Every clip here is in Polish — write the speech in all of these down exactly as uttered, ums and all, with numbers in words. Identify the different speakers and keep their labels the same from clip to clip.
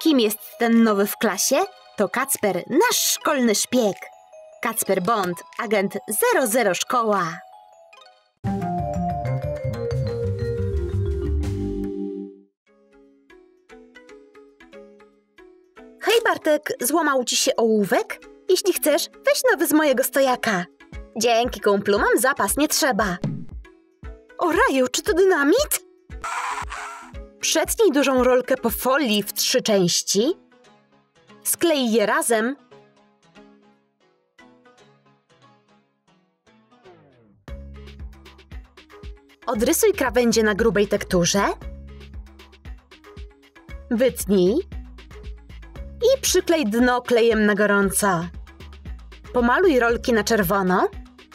Speaker 1: Kim jest ten nowy w klasie? To Kacper, nasz szkolny szpieg. Kacper Bond, agent zero zero szkoła. Hej Bartek, złamał ci się ołówek? Jeśli chcesz, weź nowy z mojego stojaka. Dzięki kumplu, mam zapas, nie trzeba. O raju, czy to dynamit? Przetnij dużą rolkę po folii w trzy części. Sklej je razem. Odrysuj krawędzie na grubej tekturze. Wytnij. I przyklej dno klejem na gorąco. Pomaluj rolki na czerwono.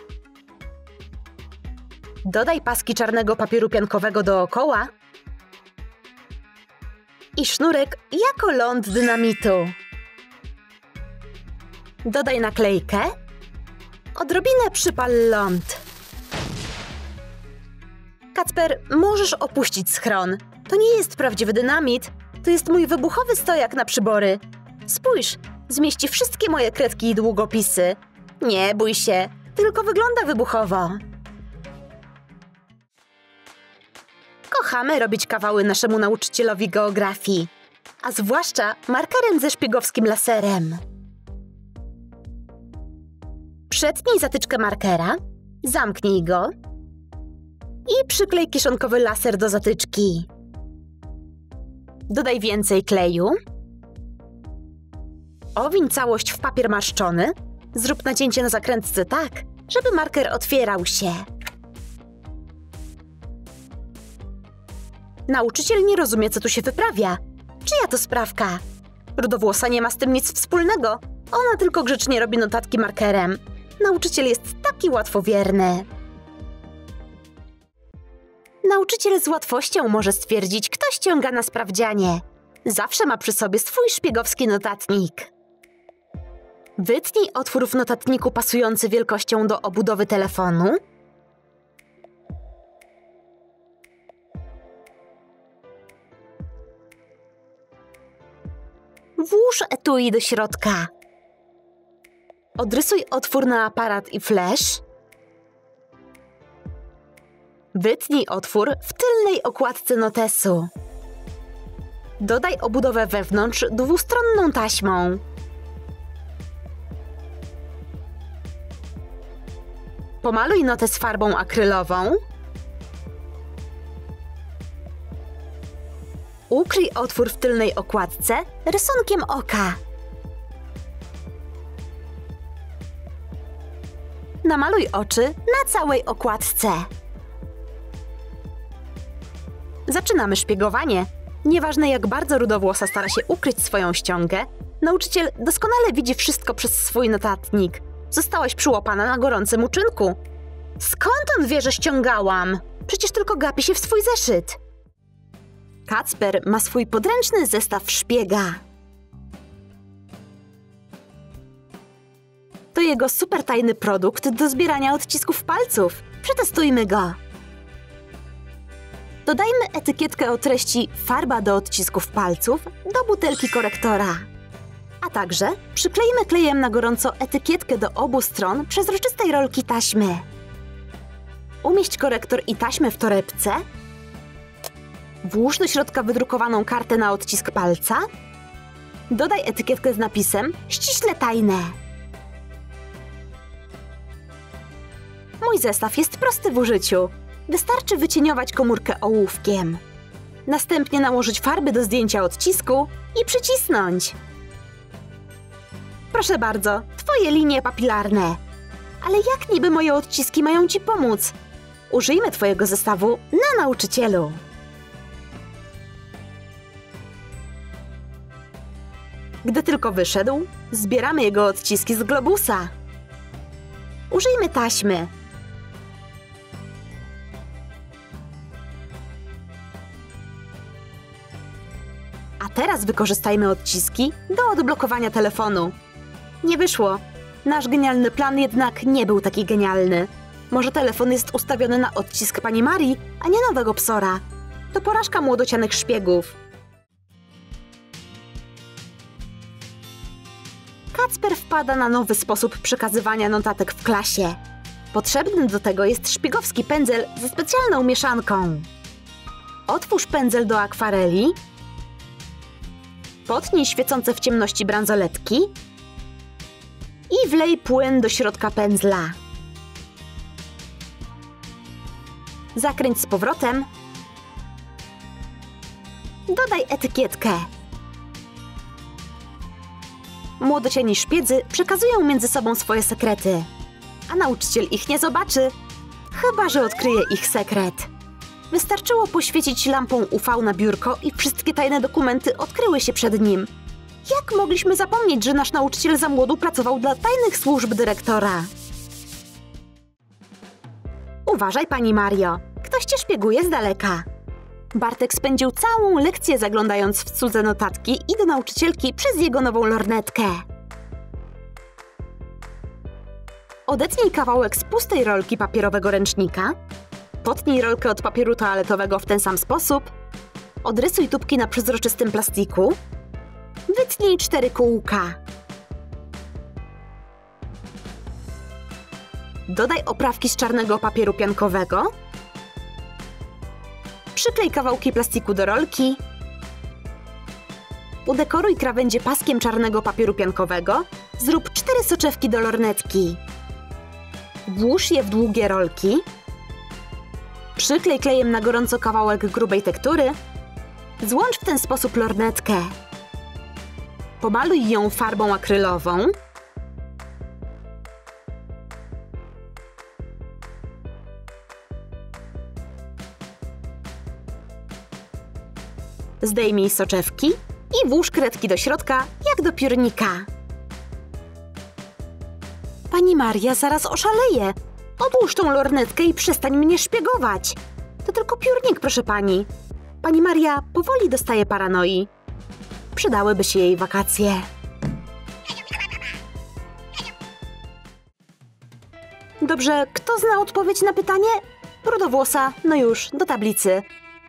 Speaker 1: Dodaj paski czarnego papieru piankowego dookoła. I sznurek jako ląd dynamitu. Dodaj naklejkę. Odrobinę przypal ląd. Kacper, możesz opuścić schron. To nie jest prawdziwy dynamit. To jest mój wybuchowy stojak na przybory. Spójrz, zmieści wszystkie moje kredki i długopisy. Nie bój się, tylko wygląda wybuchowo. Kochamy robić kawały naszemu nauczycielowi geografii, a zwłaszcza markerem ze szpiegowskim laserem. Przetnij zatyczkę markera, zamknij go i przyklej kieszonkowy laser do zatyczki. Dodaj więcej kleju. Owiń całość w papier marszczony. Zrób nacięcie na zakrętce tak, żeby marker otwierał się. Nauczyciel nie rozumie, co tu się wyprawia. Czyja to sprawka? Rudowłosa nie ma z tym nic wspólnego. Ona tylko grzecznie robi notatki markerem. Nauczyciel jest taki łatwowierny. Nauczyciel z łatwością może stwierdzić, kto ściąga na sprawdzianie. Zawsze ma przy sobie swój szpiegowski notatnik. Wytnij otwór w notatniku pasujący wielkością do obudowy telefonu. Włóż etui do środka. Odrysuj otwór na aparat i flash. Wytnij otwór w tylnej okładce notesu. Dodaj obudowę wewnątrz dwustronną taśmą. Pomaluj notes farbą akrylową. Ukryj otwór w tylnej okładce rysunkiem oka. Namaluj oczy na całej okładce. Zaczynamy szpiegowanie. Nieważne, jak bardzo rudowłosa stara się ukryć swoją ściągę, nauczyciel doskonale widzi wszystko przez swój notatnik. Zostałaś przyłapana na gorącym uczynku. Skąd on wie, że ściągałam? Przecież tylko gapi się w swój zeszyt. Kacper ma swój podręczny zestaw szpiega. To jego super tajny produkt do zbierania odcisków palców. Przetestujmy go. Dodajmy etykietkę o treści farba do odcisków palców do butelki korektora. A także przyklejmy klejem na gorąco etykietkę do obu stron przezroczystej rolki taśmy. Umieść korektor i taśmę w torebce. Włóż do środka wydrukowaną kartę na odcisk palca. Dodaj etykietkę z napisem ściśle tajne. Mój zestaw jest prosty w użyciu. Wystarczy wycieniować komórkę ołówkiem. Następnie nałożyć farby do zdjęcia odcisku i przycisnąć. Proszę bardzo, twoje linie papilarne. Ale jak niby moje odciski mają ci pomóc? Użyjmy twojego zestawu na nauczycielu. Gdy tylko wyszedł, zbieramy jego odciski z globusa. Użyjmy taśmy. A teraz wykorzystajmy odciski do odblokowania telefonu. Nie wyszło. Nasz genialny plan jednak nie był taki genialny. Może telefon jest ustawiony na odcisk pani Marii, a nie nowego psora. To porażka młodocianych szpiegów. Kacper wpada na nowy sposób przekazywania notatek w klasie. Potrzebny do tego jest szpiegowski pędzel ze specjalną mieszanką. Otwórz pędzel do akwareli. Potnij świecące w ciemności bransoletki i wlej płyn do środka pędzla. Zakręć z powrotem. Dodaj etykietkę. Młodociani szpiedzy przekazują między sobą swoje sekrety, a nauczyciel ich nie zobaczy, chyba że odkryje ich sekret. Wystarczyło poświecić lampą U V na biurko i wszystkie tajne dokumenty odkryły się przed nim. Jak mogliśmy zapomnieć, że nasz nauczyciel za młodu pracował dla tajnych służb dyrektora? Uważaj, pani Mario, ktoś cię szpieguje z daleka. Bartek spędził całą lekcję zaglądając w cudze notatki i do nauczycielki przez jego nową lornetkę. Odetnij kawałek z pustej rolki papierowego ręcznika. Potnij rolkę od papieru toaletowego w ten sam sposób. Odrysuj tubki na przezroczystym plastiku. Wytnij cztery kółka. Dodaj oprawki z czarnego papieru piankowego. Przyklej kawałki plastiku do rolki. Udekoruj krawędzie paskiem czarnego papieru piankowego. Zrób cztery soczewki do lornetki. Włóż je w długie rolki. Przyklej klejem na gorąco kawałek grubej tektury. Złącz w ten sposób lornetkę. Pomaluj ją farbą akrylową. Zdejmij soczewki i włóż kredki do środka, jak do piórnika. Pani Maria zaraz oszaleje. Odłóż tą lornetkę i przestań mnie szpiegować. To tylko piórnik, proszę pani. Pani Maria powoli dostaje paranoi. Przydałyby się jej wakacje. Dobrze, kto zna odpowiedź na pytanie? Rudowłosa, no już, do tablicy.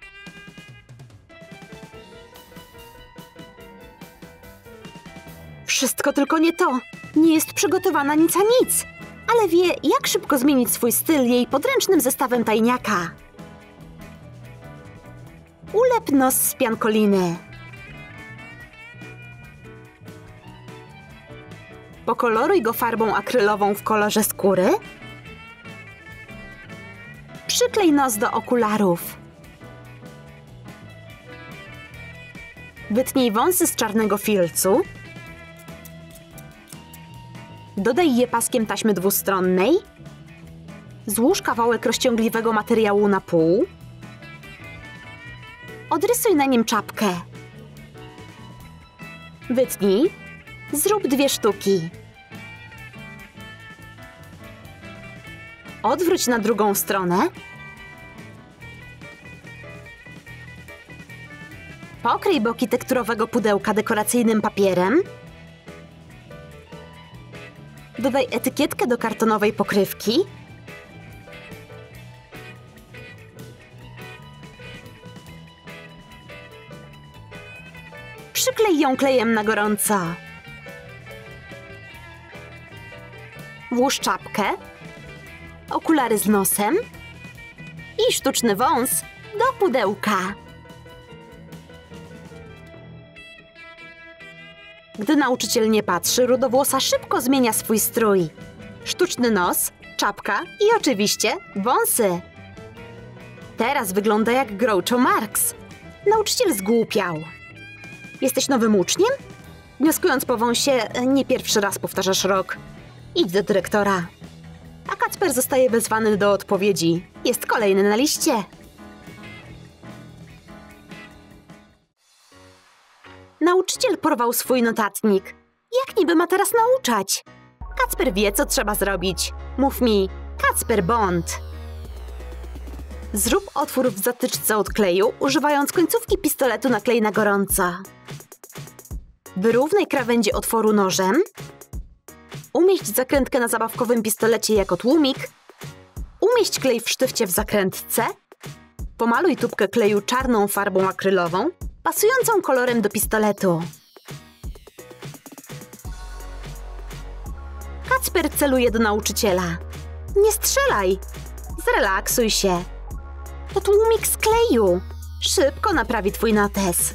Speaker 1: Wszystko tylko nie to. Nie jest przygotowana nic a nic. Ale wie, jak szybko zmienić swój styl jej podręcznym zestawem tajniaka. Ulep nos z piankoliny. Pokoloruj go farbą akrylową w kolorze skóry. Przyklej nos do okularów. Wytnij wąsy z czarnego filcu. Dodaj je paskiem taśmy dwustronnej. Złóż kawałek rozciągliwego materiału na pół. Odrysuj na nim czapkę. Wytnij. Zrób dwie sztuki. Odwróć na drugą stronę. Pokryj boki tekturowego pudełka dekoracyjnym papierem. Dodaj etykietkę do kartonowej pokrywki. Przyklej ją klejem na gorąco. Włóż czapkę, okulary z nosem i sztuczny wąs do pudełka. Gdy nauczyciel nie patrzy, rudowłosa szybko zmienia swój strój. Sztuczny nos, czapka i oczywiście wąsy. Teraz wygląda jak Groucho Marx. Nauczyciel zgłupiał. Jesteś nowym uczniem? Wnioskując po wąsie, nie pierwszy raz powtarzasz rok. Idź do dyrektora. A Kacper zostaje wezwany do odpowiedzi. Jest kolejny na liście. Nauczyciel porwał swój notatnik. Jak niby ma teraz nauczać? Kacper wie, co trzeba zrobić. Mów mi, Kacper Bond. Zrób otwór w zatyczce od kleju, używając końcówki pistoletu na klej na gorąco. Wyrównaj krawędzie otworu nożem. Umieść zakrętkę na zabawkowym pistolecie jako tłumik. Umieść klej w sztywcie w zakrętce. Pomaluj tubkę kleju czarną farbą akrylową, pasującą kolorem do pistoletu. Kacper celuje do nauczyciela. Nie strzelaj! Zrelaksuj się. To tłumik z kleju. Szybko naprawi twój notes.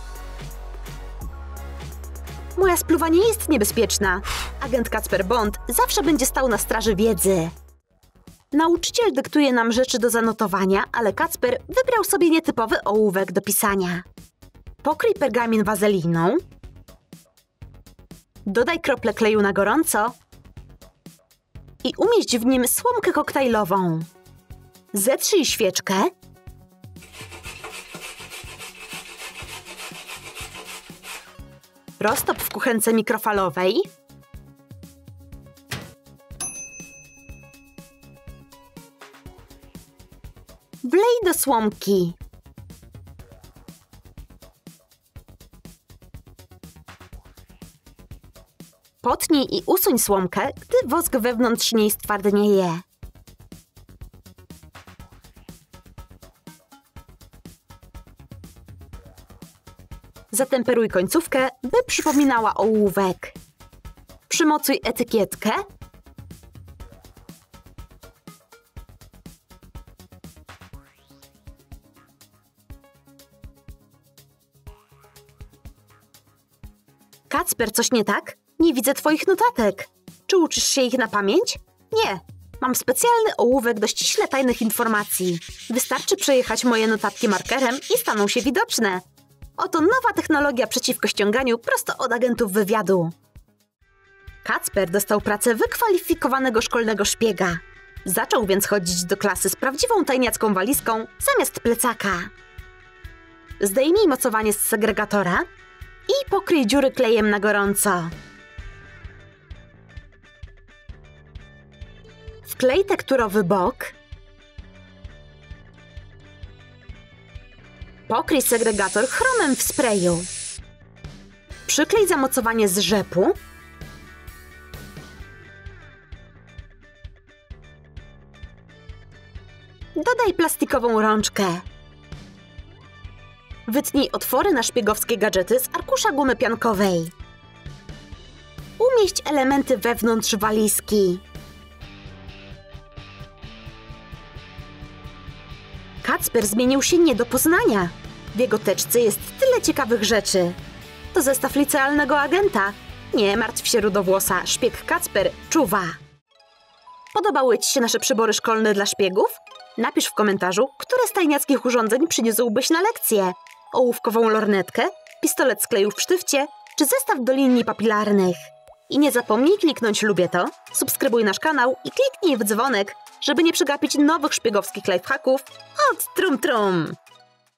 Speaker 1: Moja spluwa nie jest niebezpieczna. Agent Kacper Bond zawsze będzie stał na straży wiedzy. Nauczyciel dyktuje nam rzeczy do zanotowania, ale Kacper wybrał sobie nietypowy ołówek do pisania. Pokryj pergamin wazeliną. Dodaj krople kleju na gorąco i umieść w nim słomkę koktajlową. Zetrzyj świeczkę. Roztop w kuchence mikrofalowej. Wlej do słomki. Potnij i usuń słomkę, gdy wosk wewnątrz niej stwardnieje. Zatemperuj końcówkę, by przypominała ołówek. Przymocuj etykietkę. Kacper, coś nie tak? Nie widzę twoich notatek. Czy uczysz się ich na pamięć? Nie. Mam specjalny ołówek do ściśle tajnych informacji. Wystarczy przejechać moje notatki markerem i staną się widoczne. Oto nowa technologia przeciwko ściąganiu prosto od agentów wywiadu. Kacper dostał pracę wykwalifikowanego szkolnego szpiega. Zaczął więc chodzić do klasy z prawdziwą tajniacką walizką zamiast plecaka. Zdejmij mocowanie z segregatora i pokryj dziury klejem na gorąco. Wklej tekturowy bok. Pokryj segregator chromem w sprayu. Przyklej zamocowanie z rzepu. Dodaj plastikową rączkę. Wytnij otwory na szpiegowskie gadżety z arkusza gumy piankowej. Umieść elementy wewnątrz walizki. Kacper zmienił się nie do poznania. W jego teczce jest tyle ciekawych rzeczy. To zestaw licealnego agenta. Nie martw się, rudowłosa, szpieg Kacper czuwa. Podobały ci się nasze przybory szkolne dla szpiegów? Napisz w komentarzu, które z tajniackich urządzeń przyniósłbyś na lekcję. Ołówkową lornetkę, pistolet z kleju w sztywcie, czy zestaw do linii papilarnych. I nie zapomnij kliknąć lubię to, subskrybuj nasz kanał i kliknij w dzwonek, żeby nie przegapić nowych szpiegowskich lifehacków od Trum Trum.